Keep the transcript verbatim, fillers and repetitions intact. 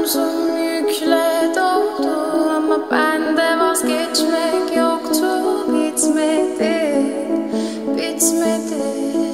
omzum yükle doldu ama bende vazgeçmek yoktu. Bitmedi, bitmedi.